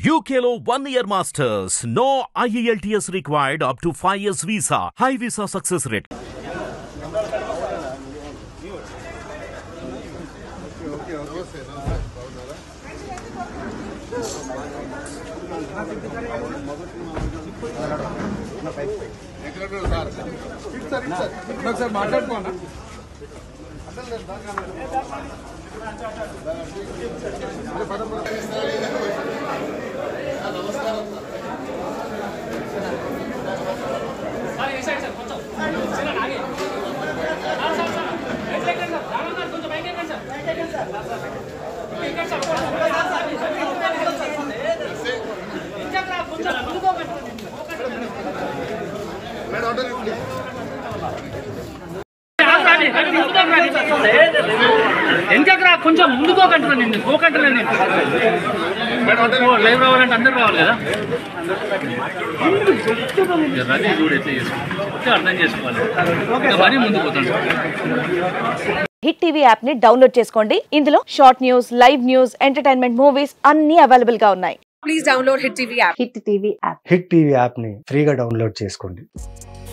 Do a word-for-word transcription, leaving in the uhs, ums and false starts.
U K లో one year masters. No I E L T S required up to five years visa. High visa success rate. ఒకసారి మాట్లాడుకోండి. వెనకరా కొంచెం ముందుకో కంటున్నా నేను పోకంటున్నా నేను live రావాలంటే అందరు రావాలి కదా రది చూడు ఎట్లా చేసుకోవాలి అర్థం చేసుకోవాలి మరీ ముందుకు పోతాడు. హిట్ టీవీ యాప్ ని డౌన్లోడ్ చేసుకోండి. ఇందులో short news, live news, entertainment movies అన్ని అవైలబుల్ గా ఉన్నాయి. Please download hit TV app. Hit TV app hit TV app ని ఫ్రీగా డౌన్లోడ్ చేసుకోండి.